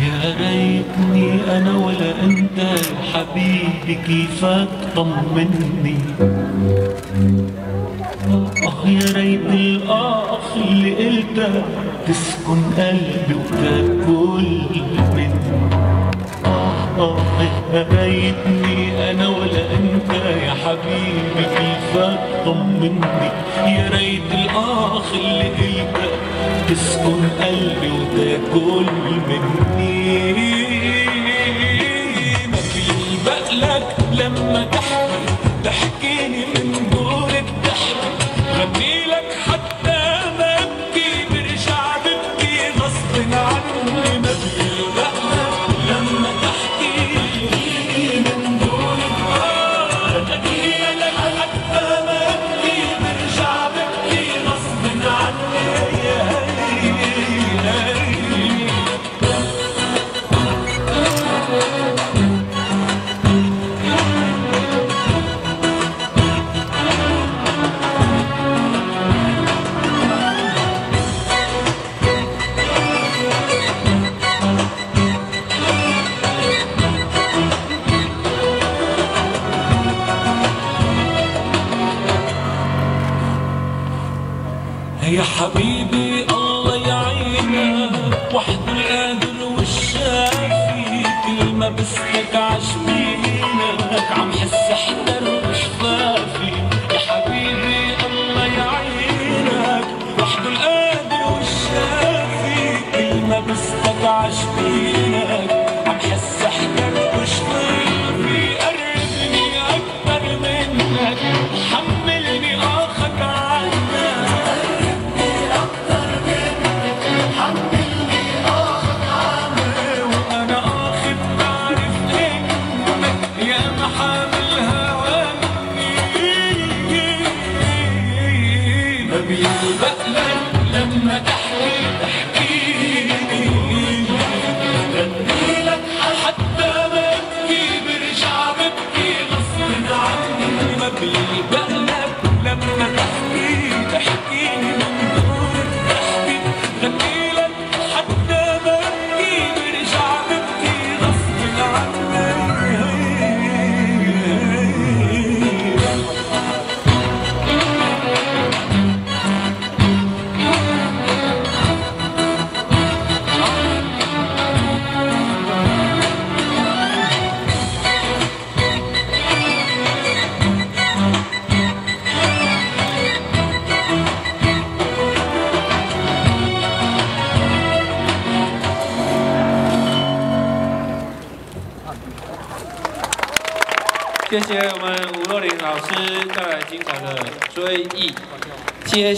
يا ريتني انا ولا انت يا حبيبي، كيفك طمني. يا ريت الاخ اللي قلتها تسكن قلبي وتاكل مني. يا ريتني انا ولا انت يا حبيبي، كيفك طمني. يا ريت الاخ اللي قلتها تسكن قلبي وتاكل مني. ما بيلبق لك لما تحكيني من دون الضحك، غني لك حتى ما ابكي برجع ببكي غصب عني. ما بيلبق لك لما تحكيني من دون الضحك، غني لك حتى ما ابكي برجع ببكي غصب عني. يا حبيبي الله يعينك، وحده القادر والشافي، كلمة بسلك عشمينك عم حس احتر وشفافي. يا حبيبي الله يعينك، وحده القادر والشافي، كلمة بسلك عشمينك عم حس احتر وشفافي. قربني اكتر منك، حملني اخك عنك. بيلبق لك لما تحكيني، غني لك حتى ما ابكي برجع ببكي غصب عني. ما بيلبق لك لما تحكيني من دون الضحك، غني لك حتى ما ابكي برجع ببكي غصب عني. 谢谢我们吴若琳老师带来精彩的追忆。接